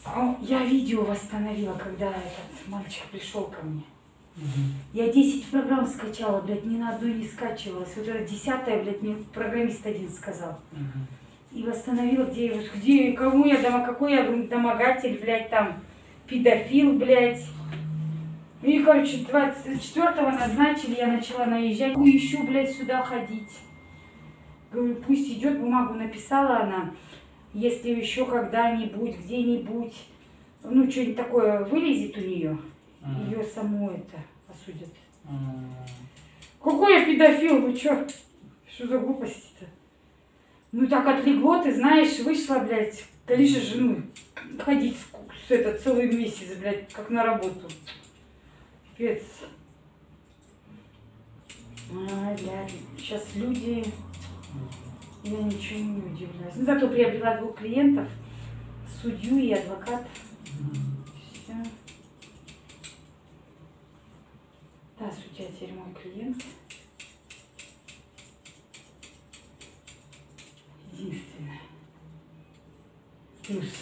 Я видео восстановила, когда этот мальчик пришел ко мне. Я 10 программ скачала, блядь, ни на одну не скачивалась. Вот это 10-я, блядь, мне программист один сказал. И восстановила, где, кому я какой я домогатель, блядь, там, педофил, блядь. И, короче, 24-го назначили, я начала наезжать. Еще, блядь, сюда ходить. Говорю, пусть идет, бумагу написала она. Если еще когда-нибудь, где-нибудь, ну, что-нибудь такое вылезет у нее, ее саму это осудят. Какой я педофил, вы что? Что за глупости-то? Ну, так отлегло, ты знаешь, вышла, блядь, дальше жену ходить целый месяц, блядь, как на работу. Пипец. Блядь, сейчас люди... Я ничего не удивляюсь. Ну, зато приобрела 2 клиентов, судью и адвокат. Все. Да, судья теперь мой клиент. Единственное. Плюс.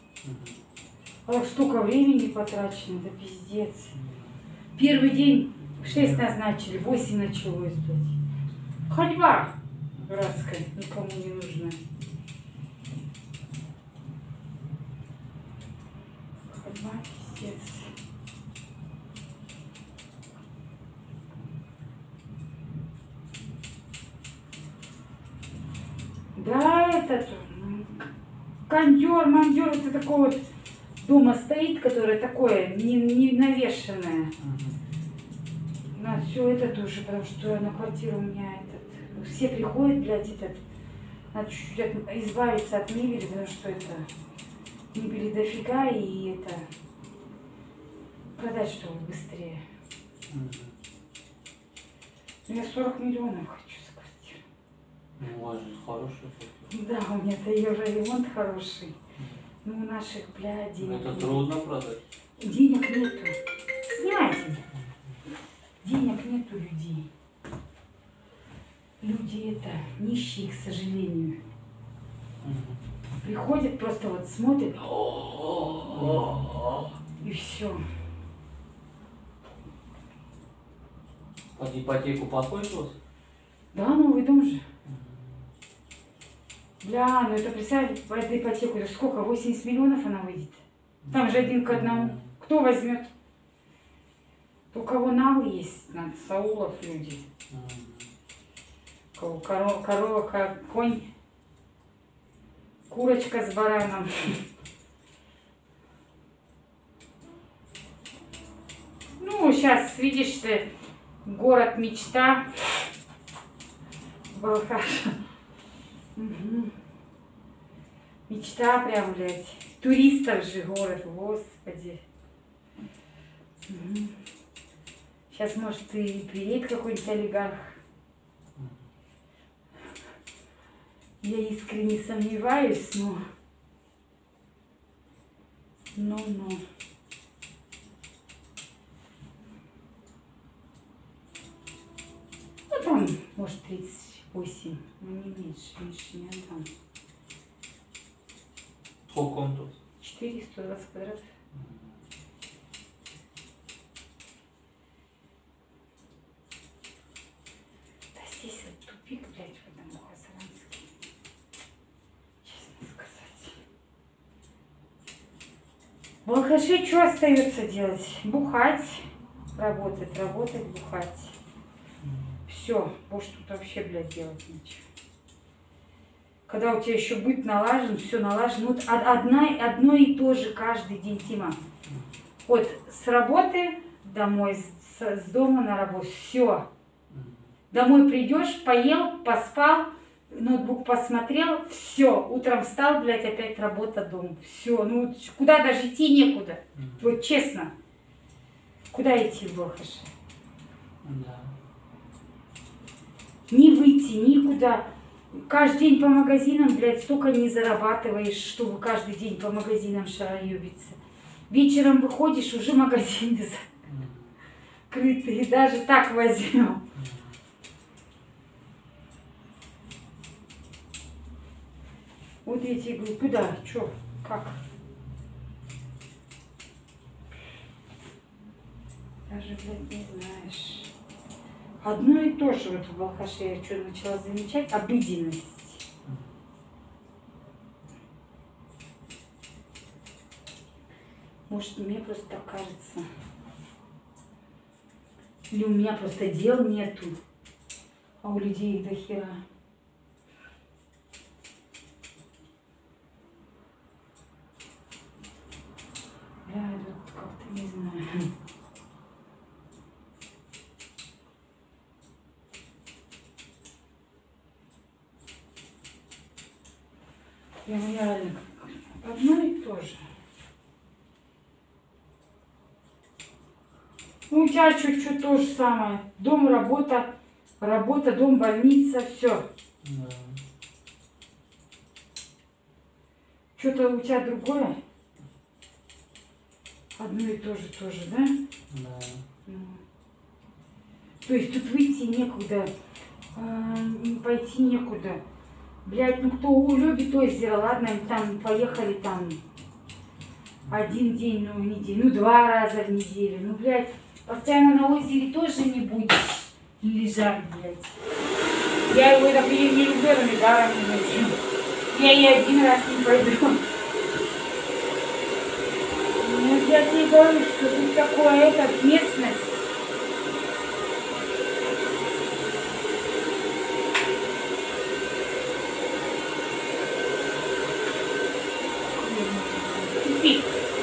А столько времени потрачено, да пиздец. Первый день в 6 назначили, 8 началось, блядь. Ходьба. Дурацкая, никому не нужна. Ходьба, пиздец. Да, этот кондер, мандер, это такой вот дома стоит, которое такое не навешенное. На все это тоже, потому что на квартиру у меня все приходят, блядь, надо чуть-чуть избавиться от мебели, потому что это мебели дофига, и это продать, чтобы быстрее. Я 40 миллионов хочу за квартиру. Ну, у вас же хорошая квартира. Да, у меня-то ее уже ремонт хороший. Ну, у наших, блядь, денег Это нет. трудно продать. Денег нету. Снимайте. Денег нету людей. Люди это нищие, к сожалению. Приходят, просто вот смотрят. И все. Под ипотеку подходит у вас? Да, новый дом же. Бля, ну это представь, по этой ипотеку, это сколько? 80 миллионов она выйдет. Там же 1 к 1. Кто возьмет? У кого навы есть, надо, Саулов люди. У кого корова, конь, курочка с бараном. Ну, сейчас, видишь ты, город мечта. Балхаш. Мечта прям, блядь. Туристов же город, господи. Сейчас, может, и приедет какой-нибудь олигарх. Я искренне сомневаюсь, но... Ну. Ну, там, может, 38. Ну, не меньше не отдам. Сколько он тут? 420 квадратов. Да здесь вот тупик, блядь, в этом Мухосранске. Честно сказать. В алкаше что остается делать? Бухать, работать, бухать. Все, больше тут вообще, блядь, делать нечего. Когда у тебя еще быт налажен, все налажено. Вот одно и то же каждый день, Тима. Вот с работы домой, с дома на работу. Все. Домой придешь, поел, поспал, ноутбук посмотрел, все. Утром встал, блядь, опять работа, дом. Все. Ну, куда даже идти некуда. Вот честно. Куда идти в Балхаше? Да. Не выйти, никуда. Каждый день по магазинам, блядь, столько не зарабатываешь, чтобы каждый день по магазинам шароебиться. Вечером выходишь, уже магазины закрыты. И даже так возьмем. Вот я тебе говорю, куда, что, как? Даже, блядь, не знаешь. Одно и то же вот в Балхаше я что начала замечать, обыденность. Может, мне просто так кажется. Или у меня просто дел нету, а у людей их до хера. Бля, вот как-то не знаю. Прям реально одно и то же. Ну, у тебя чуть-чуть то же самое. Дом, работа, работа, дом, больница, все. Да. Что-то у тебя другое? Одно и то же тоже, да? Да. Ну. То есть тут выйти некуда, пойти некуда. Блядь, ну кто любит озеро, ладно, там поехали там один день, ну, в неделю, ну, 2 раза в неделю. Ну, блядь, постоянно на озере тоже не будешь лежать, блядь. Я его, например, не люблю, но даром не хочу. Я и один раз не пойду. Ну, я тебе говорю, что тут такое, это местность. Тупик.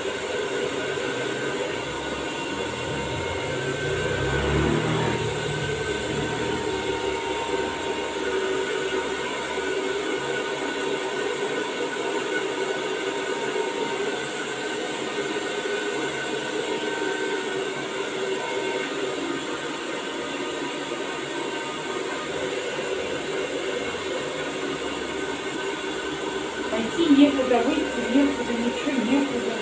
Пойти некуда, выйти некуда, ничего некуда.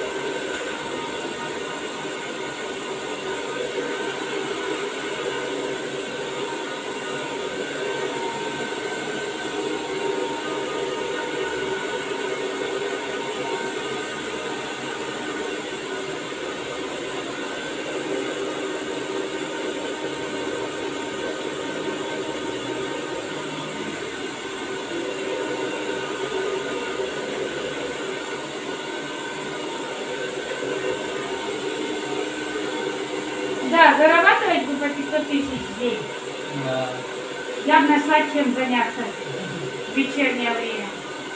Да, зарабатывать бы по 500 тысяч в день. Да. Я бы нашла чем заняться в вечернее время.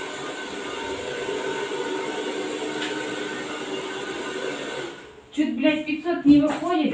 Чуть, блядь, 500 не выходит.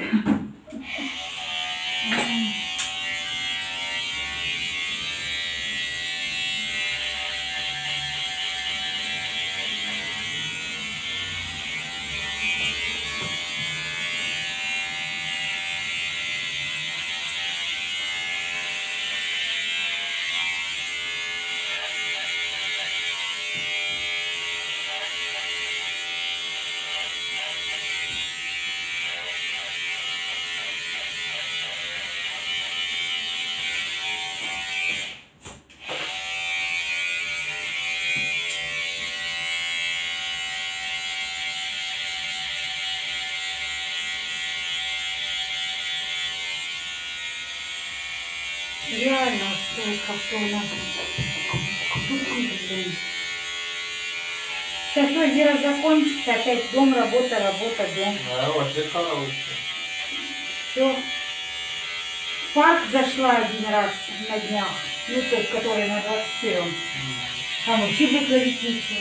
Реально, что как-то у нас тупик, блин. Сейчас озеро закончится, опять дом, работа, работа, дом. Да, вообще хорошо. Все. В парк зашла один раз на днях, ну тот, который на 21-м. Там вообще выплавить нечего.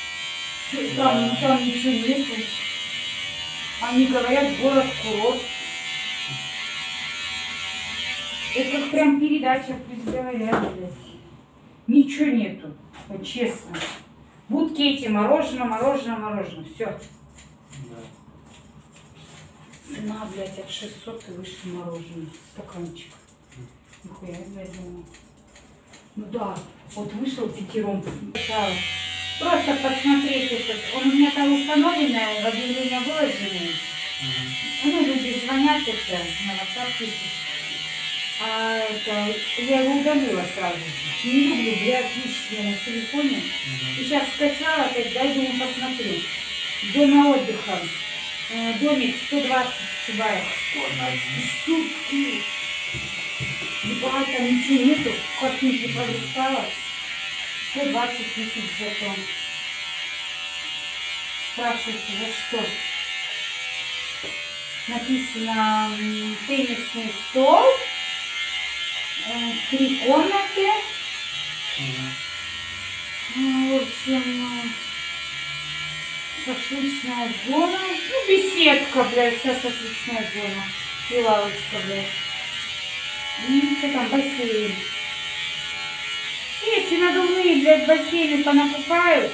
Там ничего нету. Они говорят, город курорт. Это как прям передача, пусть говорят, блядь. Ничего нету, вот честно. Будки эти, мороженое, мороженое, мороженое, все. Да. Цена, блядь, от 600 и выше мороженое, стаканчик. Нихуя, блядь, думаю. Ну да, вот вышел пятером. Просто посмотреть этот. Он у меня там установленный, в объявление выложенный. Ну, люди звонят это, на WhatsApp пишут. А это, я его удалила сразу же. Не люблю, блядь, лишнее на телефоне. И сейчас скачала, опять дай думаю посмотреть. Зона отдыха. Домик 120 Чубаев. 120. Сутки. Николай, там ничего нету. Картинки пролистала. 120 тысяч жетон. Спрашивается, за что? Написано теннисный стол, 3 комнаты. В общем, шашлычная зона. Ну, беседка, блядь, вся шашлычная зона. И лавочка, блядь. И что там, бассейн. Эти надувные, блядь, бассейны понакупают.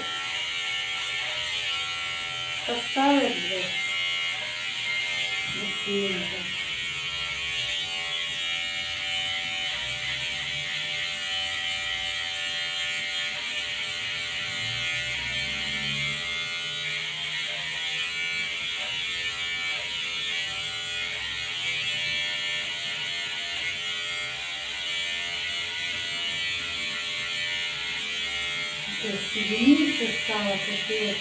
Поставят, блядь. Бассейн, блядь. Соединиться стало капец.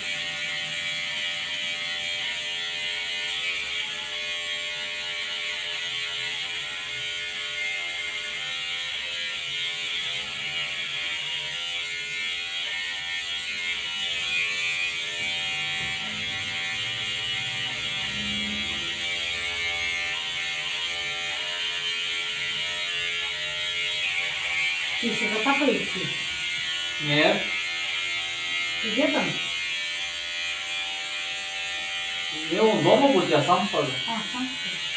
Ты еще за папой идти? Нет. Где там? Не, он дома будет, я сам что ли? А, сам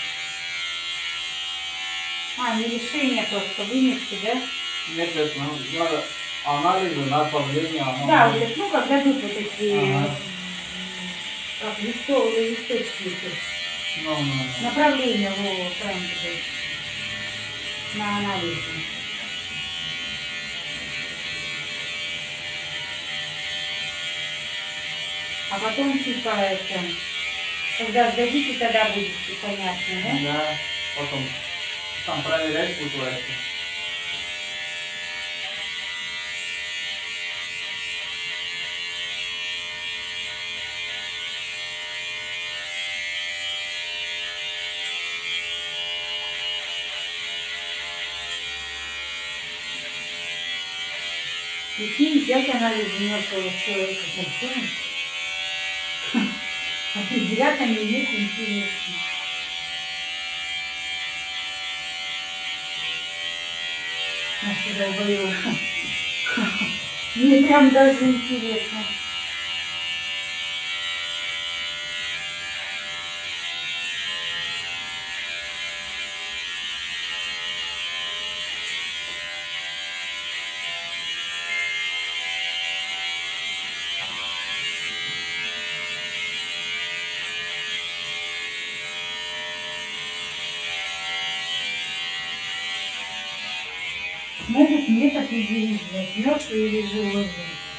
что? Не решение просто вынести, да? Нет, это надо анализы, направление. Да, вот, ну, как дадут вот эти Ага. как листочки эти. Ну. Направление, правильно говорить. На анализе. А потом типа это, когда сдадите, тогда будет понятно, да? Да, потом там проверять будет власти. Прикинь, взять анализ мертвого человека, зачем? Определять они нет, интересно. Наша долбоёба. Мне прям даже интересно. Могут нет определить, блядь, мертвый или живой.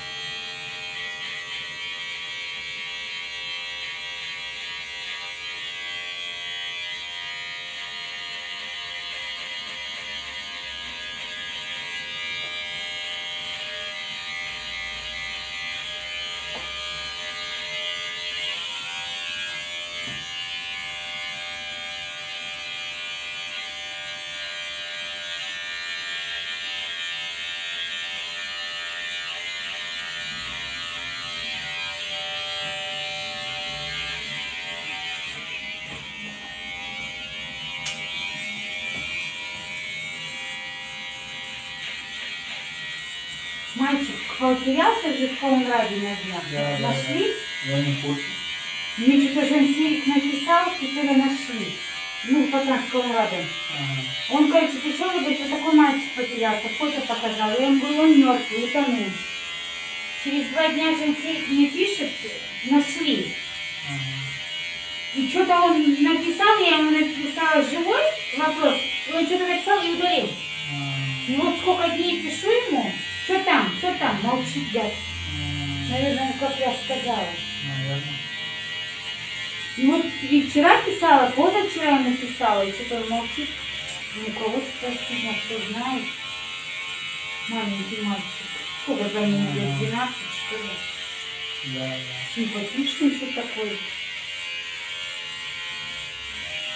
Мальчик потерялся же в Калининграде на днях. Да, Нашли? Да. Я не в курсе. Мне что-то Жансерик написал, теперь нашли. Ну, пацан с Калининградом. Ага. Он, короче, пришел и говорит, что такой мальчик потерялся, фото показал. И он говорит, он мертвый, утонул. Через 2 дня Жансерик мне пишет, нашли. Ага. И что-то он написал, я ему написала живой вопрос. Он что-то написал и удалил. И вот сколько дней пишу ему, что там, молчит, дядь. Наверное, как я сказала. Наверное. И вот и вчера писала, позавчера я написала, и что-то он молчит. У кого спросить, а кто знает. Маленький мальчик. Сколько за ним лет? 12, что ли? Да. Симпатичный еще такой.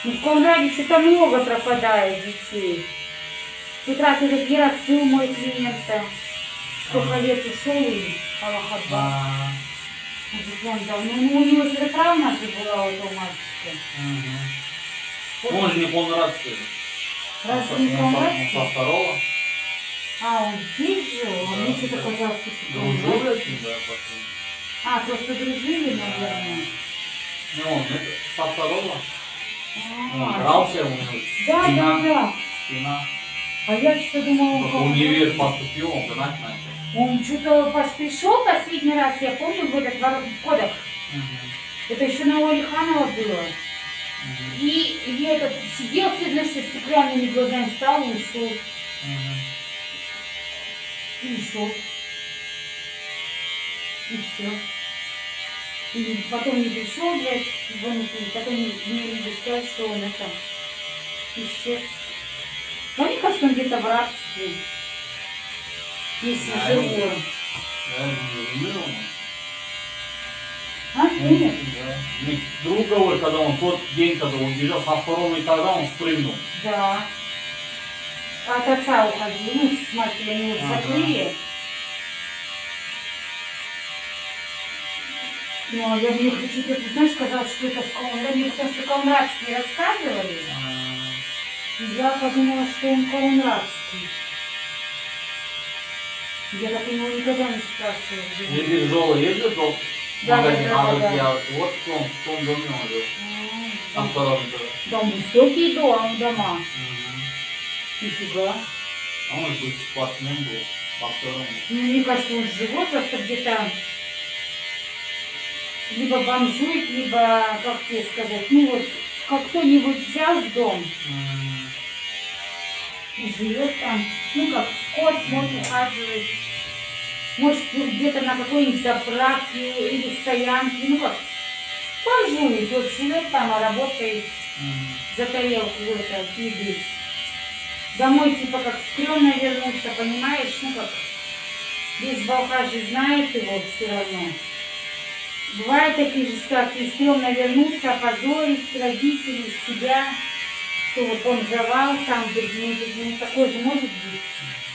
Ну, в Калуграде что-то много пропадает детей. Тут раз этот Яросыл, мой клиент-то, сколько лет ушел и Аллах-Акбар. Уже он давно. Ну, у него же травма же была у этого мальчика. Вот. Он же не полный раз, что ли? Разве не Калуградский? Со второго. А, он здесь жил? А мне что-то казалось, что Дружил с ним, да, пошли. А, просто дружили, наверное. Ну, он это, со второго. Он А, дрался, у него да, спина. да, да. Спина. А я что-то думала, В универ поступил, он гнать начал. он что-то пришел последний раз, я помню, в этот в Кодак. Это еще на Уалиханова было. И я этот сидел, все, знаешь, со стеклянными глазами встал и ушел. И ушел. И все. И потом не пришел, блядь, звонит, и потом мне люди сказали, что он это исчез. Но мне кажется, он где-то в рабстве. Если живой. Да, не умер он. А, умер? Да. Мне друг говорит, когда он тот день, когда он бежал со второго этажа, он спрыгнул. Да. От отца уходил, ну, с матерью они его закрыли. Ну, а я мне хочу, ты знаешь, сказал, что это в Калуграде, потому что калуградские рассказывали. И я подумала, что он калуградский. Я так у него никогда не спрашивала. Где Не бежал, ездил до Да, магазина, да, да, да. Вот в том доме он жил. На втором этаже. Там высокий дома. Нифига. А он же спортсмен был, боксером. Ну, мне кажется, он живой, просто где-то либо бомжует, либо, как тебе сказать, ну вот, как кто-нибудь взял в дом и живет там, ну как скот, может ухаживать, может где-то на какой-нибудь заправке или стоянке, ну как, бомжует, вот живет там, а работает за тарелку еды. Домой типа как стрёмно вернуться, понимаешь, ну как, весь Балхаш же знает его все равно. Бывают такие же ситуации, стрёмно вернуться, опозорить родителей, себя, что вот он бомжевал там, ну, такое же может быть.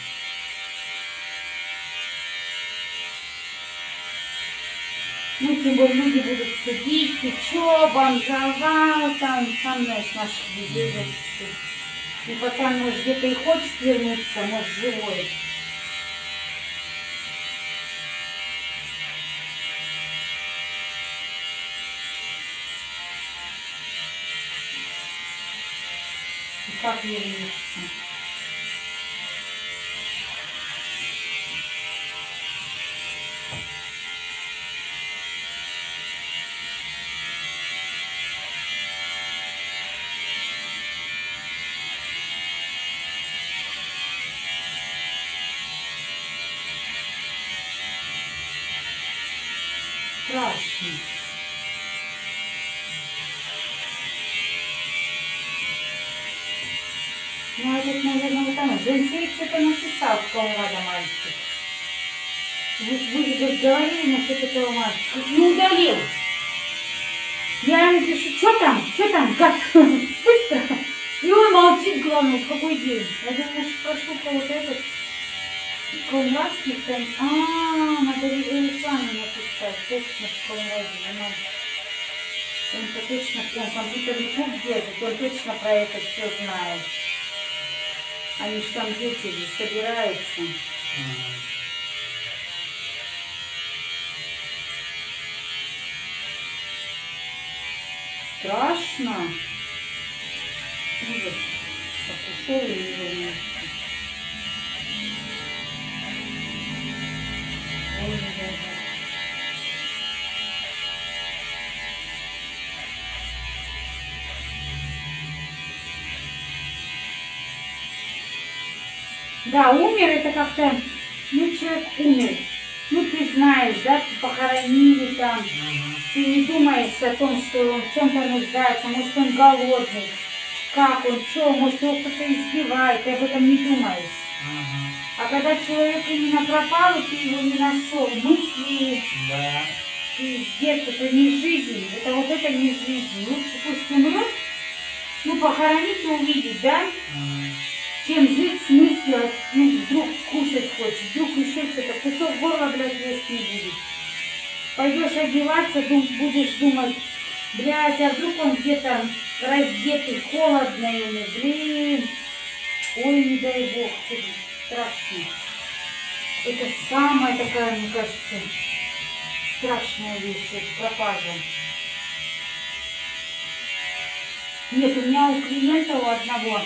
Ну, тем более люди будут судить, ты чё, бомжевал, там, сам знаешь, наших людей зачастую. И пацан, может, где-то и хочет вернуться, может, живой. И как вернуться? Страшно. Ну, этот, наверное, вот там. Женсей что-то написал в Калуграде мальчик. Вы говорили насчет этого мальчика. Не удалил. Я ему пишу, что там, гад, быстро. И он молчит, главное, в какой день. Я думаю, спрошу-ка вот этот калуградский там. Надо Руслану написать, точно в Калуграде. Он-то точно, он компьютерный клуб держит, он точно про это все знает. Они же там дети же собираются. Страшно. Ужас. Как ушел и не вернулся. Ой, да. Да, умер это как-то, ну, человек умер. Ну, ты знаешь, да, похоронили там. Ты не думаешь о том, что он в чем-то нуждается, может, он голодный, как он, что, может, его кто-то избивает, ты об этом не думаешь. А когда человек именно пропал, и ты его не нашел, мысли, пиздец, это не жизнь, это вот это не жизнь. Лучше пусть умрет, Ну, похоронить и увидеть, да? Чем жить, смысла, ну, вдруг кушать хочешь, вдруг еще что-то, кусок горла, блядь, есть не будет. Пойдешь одеваться, будешь думать, блядь, а вдруг он где-то раздетый, холодно ему, блин. Ой, не дай бог, страшно. Это самая такая, мне кажется, страшная вещь, это пропажа. Нет, у меня у клиента у одного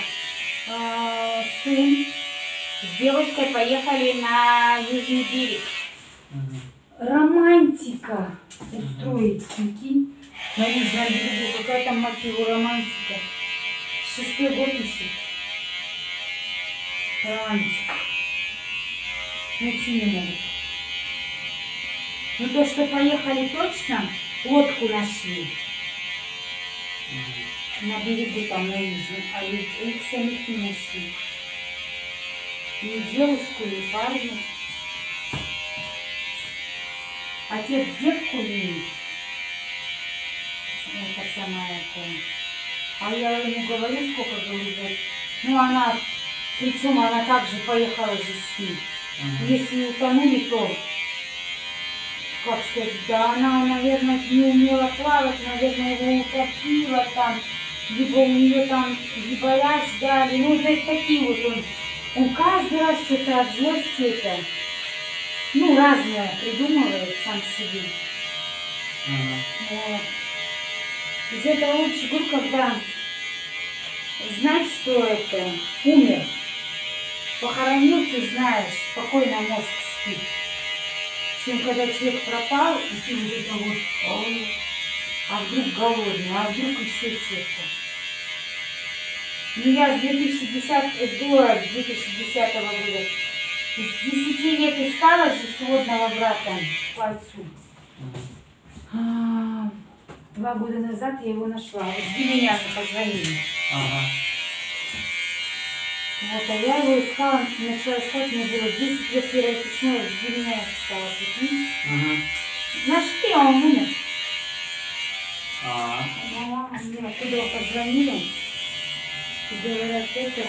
сын с девушкой поехали на Южный берег. Романтика устроить, прикинь, на Южном берегу. Какая там, мать его, романтика. 6-й год ищет. Романтика. Найти не могут. Ну то, что поехали точно, лодку нашли. На берегу там, на Южном, а их самих не нашли. Ни девушку, ни парня. Отец девку видит. Пацана этого. А я ему говорю, сколько говорю, ну она, причем она также поехала же с ним. Если утонули, то, как сказать, да она, наверное, не умела плавать, наверное, его утопила там, либо у нее там ебаря ждали, ну, знаете, такие вот он каждый раз что-то от злости это, ну, разное придумывает сам себе. Вот. Из этого лучше, говорю, когда знать, что это умер, похоронил, ты знаешь, спокойно мозг спит, чем когда человек пропал, и ты вот это вот, а вдруг голодный, а вдруг еще что-то. Ну, я с 2010 года, с 10 лет искала же сводного брата по отцу. 2 года назад я его нашла. Вот жди меня, позвонили. Вот, а я его искала, начала искать, мне было 10 лет, первое письмо, я жди меня искала. Нашли, а он умер. Мне оттуда позвонили. И говорят, это,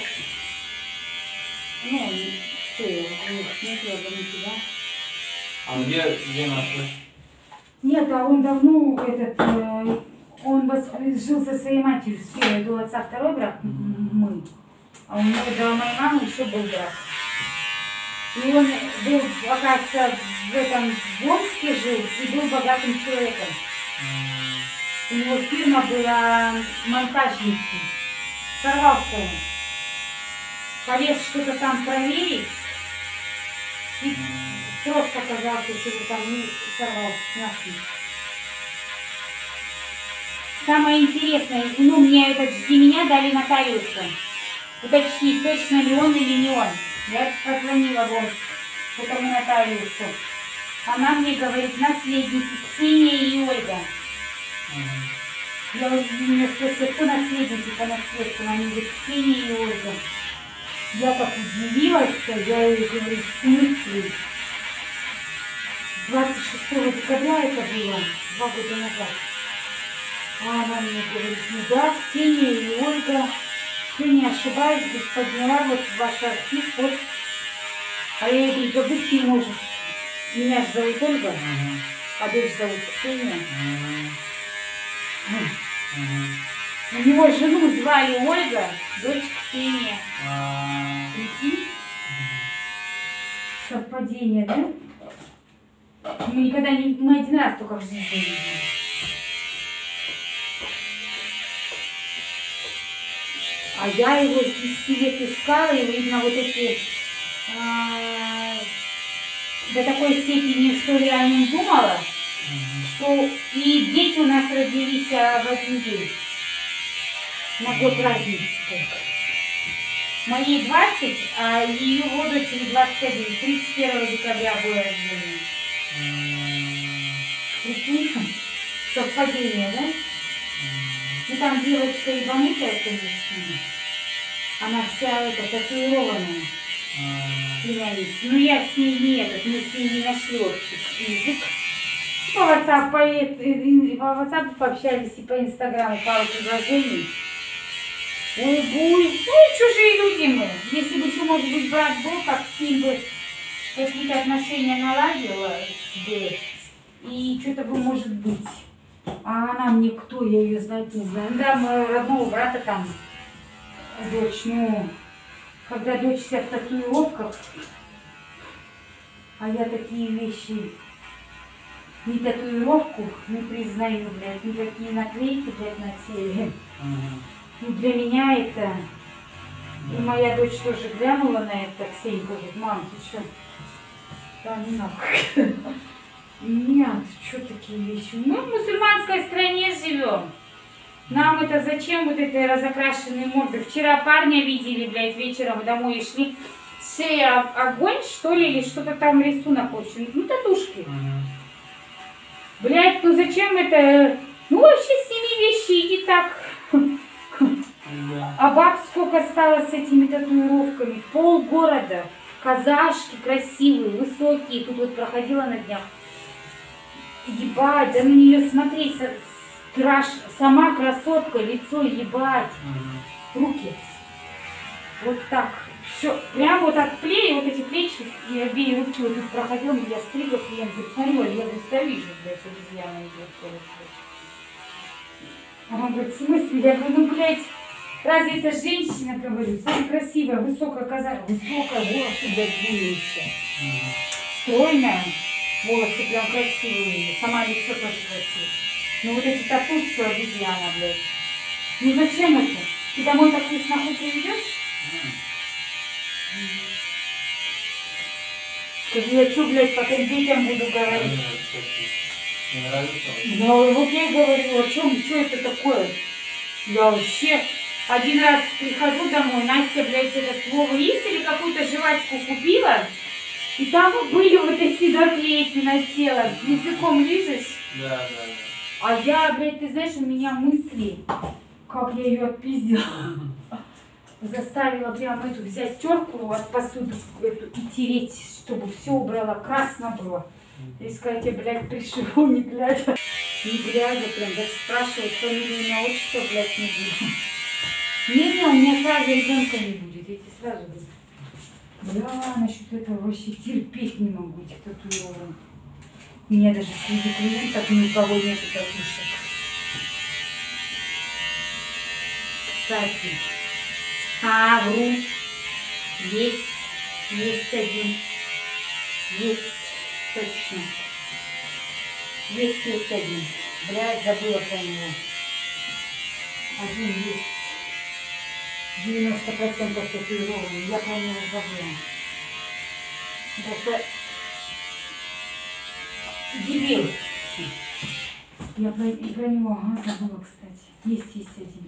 ну, все, у них нет, я говорю, да. А где нашли? Нет, а он давно, он жил со своей матерью, с первой, до отца второй брак, мы. А у него до моей мамы еще был брак. И он был, оказывается, в этом Омске жил и был богатым человеком. У него фирма была монтажники. Сорвался он. Полез что-то там проверить. И трос оказался, что-то там сорвался насмерть. Самое интересное, ну, мне этот «Жди меня» дали нотариуса. Уточнить, точно ли он или не он. Я позвонила в Омск этому нотариусу. Она мне говорит, наследники Ксения и Ольга. Я меня спросила, кто наследники по наследству? Они говорят, Ксения и Ольга. Я так удивилась, я ей говорю, в смысле? 26 декабря это было, 2 года назад. А она мне говорит, ну да, Ксения и Ольга, если не ошибаюсь, подняла вот ваш архив, вот. А я ей говорю, да быть не может. Меня же зовут Ольга, а дочь зовут Ксения. У него жену звали Ольга, дочь Ксения. Прикинь? Совпадение, да? Мы никогда не... Мы один раз только в жизни видели. А я его с 10 лет искала, и видно вот эти... до такой степени, что я о нем думала, что и дети у нас родились в один день. На год разницы только. Моей 20, а ее дочери 21. 31 декабря было рождение. Прикинь, совпадение, да? Ну там девочка ебанутая, конечно. Она вся эта татуированная. Племянница. Ну я с ней не мы с ней не нашли общий язык. По WhatsApp пообщались и по Инстаграму пару предложений. Ой, буй. Ну, чужие люди мы. Если бы еще, может быть, брат был, как с ним бы какие-то отношения наладила себе, и что-то бы, может быть. А она мне кто, я ее знать не знаю. Да, моего родного брата там дочь, ну, когда дочь вся в татуировках, а я такие вещи, ни татуировку не признаю, блядь, никакие наклейки, блядь, на теле. Ну, для меня это... И моя дочь тоже глянула на это, Ксения говорит, мам, ты что? Да ну нахуй. Нет, что такие вещи? Мы в мусульманской стране живем. Нам это зачем вот эти разокрашенные морды? Вчера парня видели, блядь, вечером домой и шли. Шея огонь, что ли, или что-то там рисунок очень. Ну, татушки. Блядь, ну зачем это? Ну, вообще сними вещи, иди так. А баб сколько стало с этими татуировками? Пол города. Казашки красивые, высокие. Тут вот проходила на днях. Ебать, да на нее смотреть страшно. Сама красотка, лицо, ебать. Руки. Вот так. Все, прямо вот от плеч, вот эти плечи и обеи руки вот тут проходила, я стригла, клиент говорит, смотри, Оля, я быстро вижу, блядь, обезьяна идет. А он говорит, в смысле? Я говорю, ну, блядь, разве это женщина, говорю, самая красивая, высокая казахка, высокая, волосы, блядь, длиннющие. Стройная, волосы прям красивые, сама лицо тоже красивое. Ну вот эти тату, все обезьяна, блядь. Ну зачем это? Ты домой такую сноху приведешь? Скажи, я что, блядь, потом детям буду говорить? Не нравится? Ну, вот я говорю, что это такое? Я вообще один раз прихожу домой, Настя, блядь, этот Вова есть или какую-то жвачку купила, и там были вот эти наклейки на тело. Языком лижешь? Да. А я, блядь, ты знаешь, у меня мысли, как я ее отпиздила. Заставила прям эту взять терку от посуды эту и тереть, чтобы все убрала, красно было. И сказать, я, блядь, пришел, не глядя. Не глядя, прям даже спрашивать фамилию, имя, отчество, блядь, не буду. Не, у меня сразу ребенка не будет, я тебе сразу говорю. Бля, насчет этого вообще терпеть не могу, этих татуировок. У меня даже среди клиентов ни у кого нет татушек. Кстати, вру. Есть один. Есть, точно. Есть один. Блядь, забыла про него. Один есть. 90% татуированный. Я про него забыла. Это дебил. Я про него забыла, кстати. Есть один.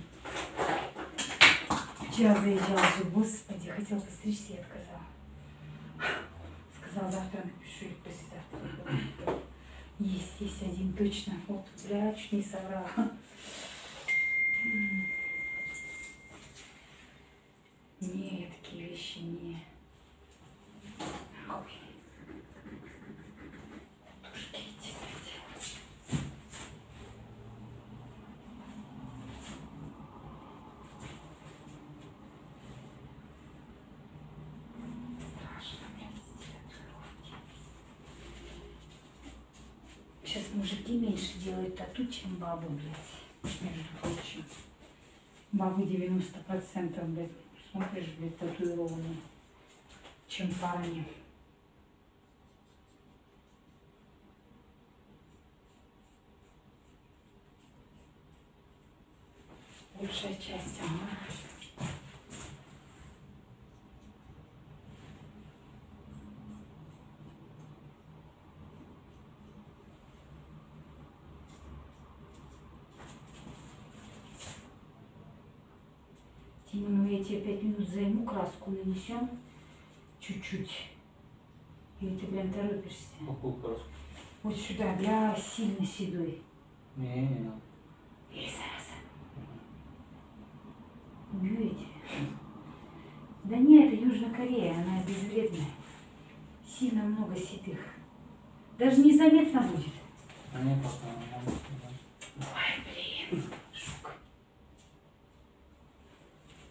Вчера заезжала же, господи, хотела постричься и отказала. Сказала, завтра напишу или послезавтра. Есть один, точно. Вот, бля, чуть не соврала. Не, я такие вещи не... Ой. Тушки эти, блядь. Страшно, блядь, татуировки. Сейчас мужики меньше делают тату, чем бабы, блядь. Между прочим. Бабы 90%, блядь. Смотришь, блядь, татуированные, чем парни. Лучшая часть, ага. Тима, ну я тебе 5 минут займу, краску нанесем чуть-чуть. Или ты прям торопишься? Какую краску? Вот сюда, бля, сильно седой. Не надо. И зараз. Убьете? Да нет, это Южная Корея, она безвредная. Сильно много седых. Даже незаметно будет. А не пока. Ой, блин. Шук.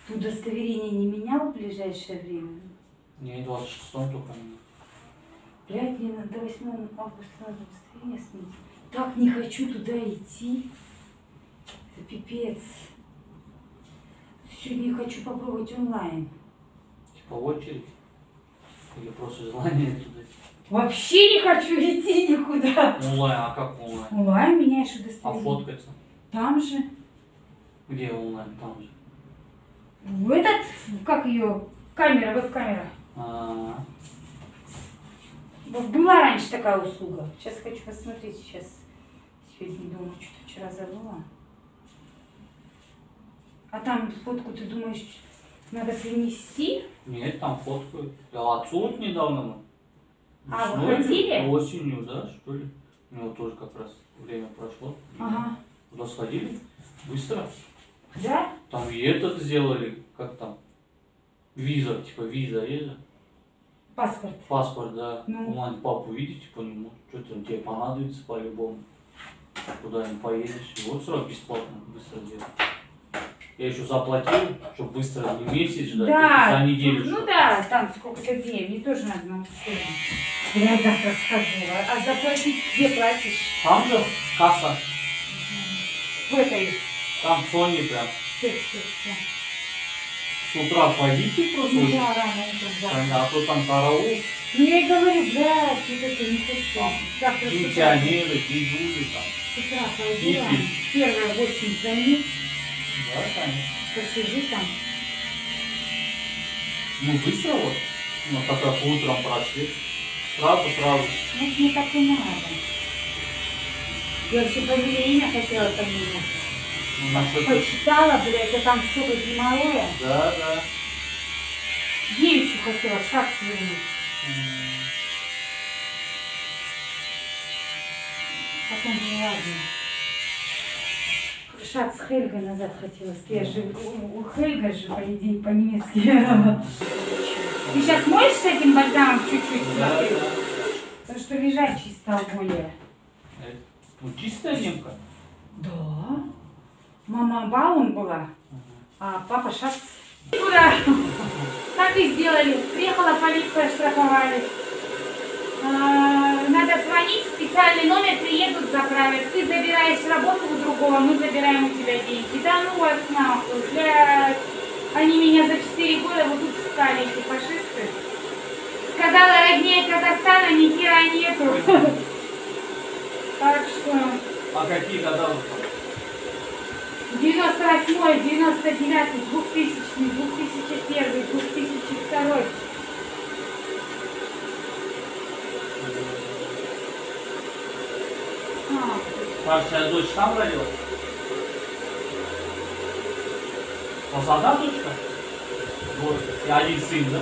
Ты удостоверение не менял в ближайшее время? Не, 26-м только не. Блядь, мне до 8 августа надо удостоверение сменить. Так не хочу туда идти. Это пипец. Сегодня хочу попробовать онлайн. Типа в очередь? Или просто желание туда? Вообще не хочу идти никуда. Онлайн, а как онлайн? Онлайн меняешь А удостоверение. фоткаться? Там же. Где онлайн? Там же. В этот, как ее, камера, веб-камера. А, Была раньше такая услуга. Сейчас хочу посмотреть, сейчас сегодня дома что-то вчера забыла. А там фотку, ты думаешь, надо принести? нет, там фоткают. А отцу вот недавно мы. А, Весной или выходили? осенью, да, что ли? У него тоже как раз время прошло. Ага. Туда сходили? Быстро. Да? Там и этот сделали, как там? Виза, типа виза есть же? Паспорт. Паспорт, да. Ну. Онлайн папу видите по нему. Что-то тебе понадобится по-любому. Куда-нибудь поедешь. И вот сразу бесплатно, быстро делать. Я еще заплатил, чтобы быстро не месяц ждать, Да. за неделю. Ну что. да, там сколько-то дней. Мне тоже надо на услугу. Я завтра схожу. А заплатить где платишь? Там же касса, В этой. там в Sony прям. Всё, всё, всё. С утра пойдите просто. Ну очень. да, рано утром, да. А то там караул, Ну я и говорю, блядь, вот это не хочу. Завтра с утра. пенсионеры, дедули там. С утра пойду, Кипи. первые 8 звоню, Да, конечно. посижу там. Ну быстро вот. Ну как раз утром прошли. Сразу. Ну, мне так и надо. Я вообще имя хотела поменять. Ну, насчет... Почитала, блядь, а там столько геморроя. Да. Девичью хотела, шаг свернуть. Потом поняла, Шац Хельга назад хотела. Я же, у Хельга же, по идее, по-немецки. Ты сейчас моешь с этим бальзамом чуть-чуть? Да. Потому что лежачий стал более. Ну чистая немка. Да. Мама Баун была, а папа Шац. Ура! Так и сделали. Приехала полиция, штрафовали. Надо звонить, специальный номер, приедут, заправят. Ты забираешь работу у другого, мы забираем у тебя деньги. Да ну вас нахуй, блядь. Они меня за 4 года вот тут встали, эти фашисты. Сказала, роднее Казахстана ни хера нету. Так что... А какие года? 98-й, 99-й, 2000-й, 2001-й, 2002-й. Старшая дочь там родилась? У вас одна дочка? Вот. И один сын, да?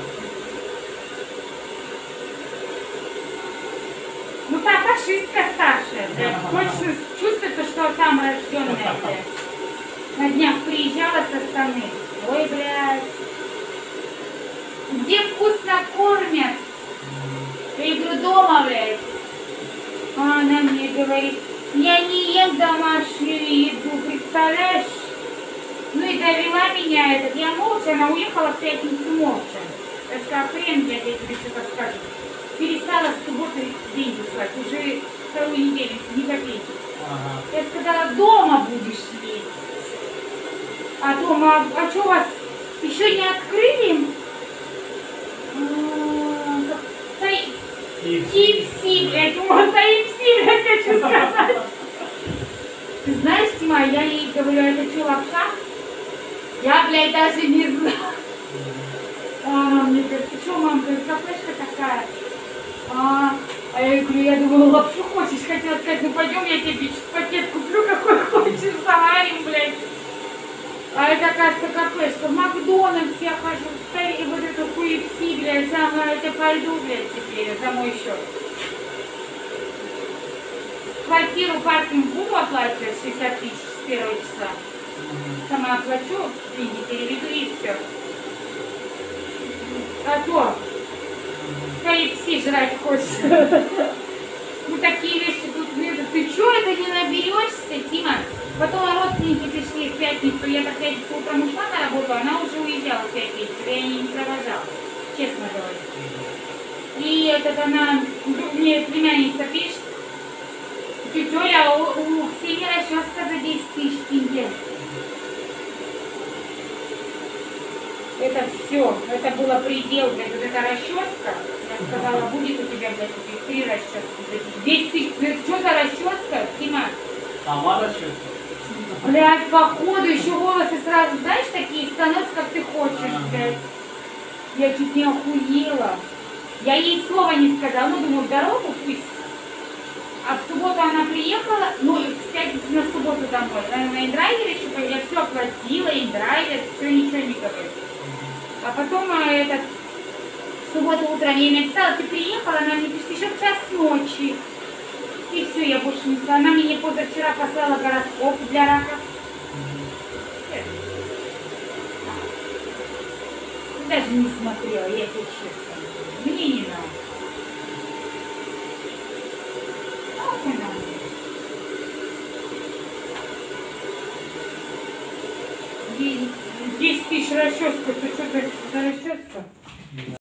Ну та фашистка старшая, блядь. Точно чувствуется, что там рожденная, блядь. На днях приезжала со страны. Ой, блядь. Где вкусно кормят? Я говорю, дома, блядь. А она мне говорит, я не ем домашнюю еду, представляешь? Ну и довела меня этот. Я молча, она уехала в пятницу молча. Я сказала, хрен, я тебе что-то скажу. Перестала с субботы деньги слать, уже вторую неделю, ни копейки. Ага. Я сказала, дома будешь есть. А дома, а что у вас еще не открыли? KFC, блядь, вот KFC, блядь, хочу сказать. Ты знаешь, Тима, я ей говорю, это что, лапша? Я, блядь, даже не знаю. А она мне говорит, ты что, мам, говорит, кафешка такая? А я говорю, я думала, лапшу хочешь? Хотела сказать, ну пойдем, я тебе пакет куплю, какой хочешь, заварим, блядь. А это, оказывается, кафешка. В Макдональдс я хожу, и вот эту KFC, блядь, я пойду, блядь, теперь за мой счет. Квартиру, паркинг буду оплачивать 60 тысяч с первого часа. Сама оплачу, деньги переведу и все. А то KFC жрать хочется. Ну такие вещи тут видят. Ты что это не наберешься, Тима? Потом народ родственники пришли в пятницу, я так в пятницу утром ушла на работу, она уже уезжала в пятницу, я ее не провожала, честно говоря. И она, мне племянница пишет, тетя Оля, у Ксении расческа за 10 тысяч тенге. Это все, это было предел, блядь, вот эта расческа. Я сказала, будет у тебя, блядь, 3 расчески. 10 тысяч, что за расческа, Тима? Сама расческа? Блядь, походу еще волосы сразу, знаешь, такие становятся, как ты хочешь, блядь. Я чуть не охуела. Я ей слова не сказала, ну, думаю, дорогу пусть. А в субботу она приехала, ну, с пятницы на субботу домой. Она на индрайвере еще, я все оплатила, индрайвер, все, ничего не говорит. А потом в субботу утром я ей написала, ты приехала, она мне пишет, еще в час ночи. И все, я больше не знаю. Она мне позавчера послала гороскоп для рака. Даже не смотрела, я тебе честно. Мне не надо. Ох, не надо. 10 тысяч расческа, ты что за расческа?